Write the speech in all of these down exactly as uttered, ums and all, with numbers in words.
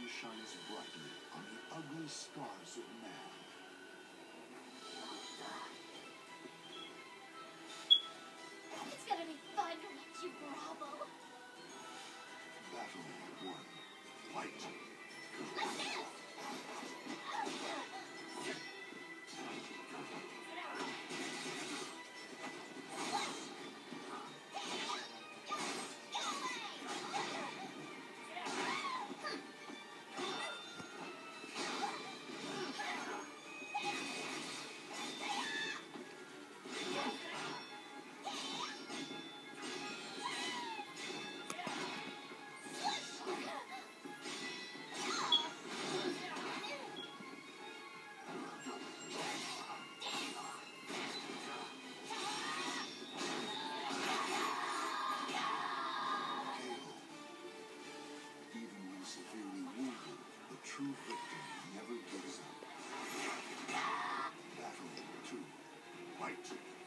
shines brightly on the ugly scars of man. It's gonna be fun to watch you grovel. Battle one. Fight. Let's dance! Severely wounded, the true victim never gives up. Battle two. Fight.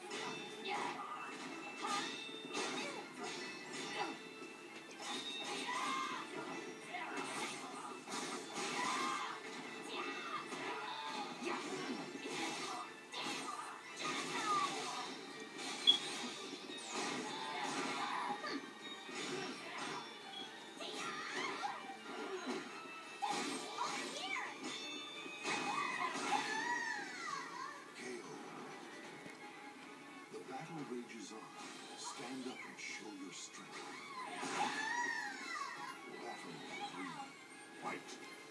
Battle rages on. Stand up and show your strength. Battle three. Fight.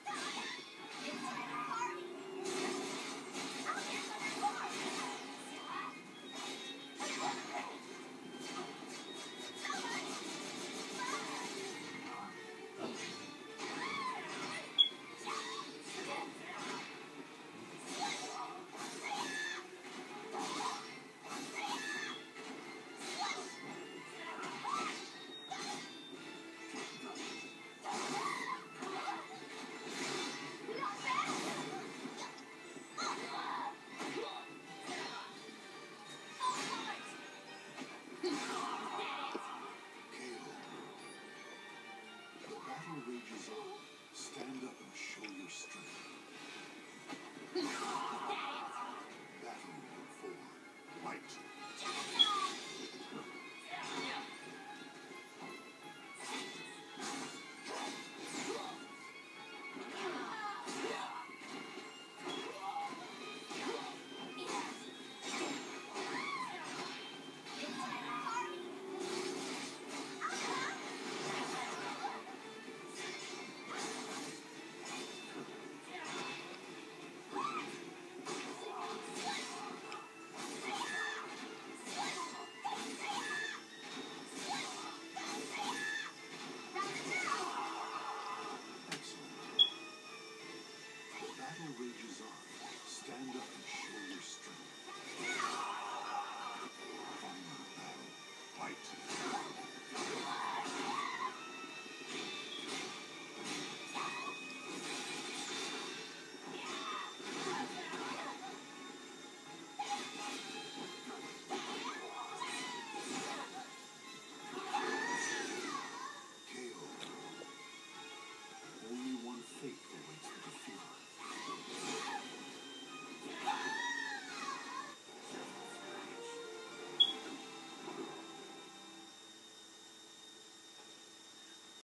Rages on. Stand up and show your strength. Battle four. Fight.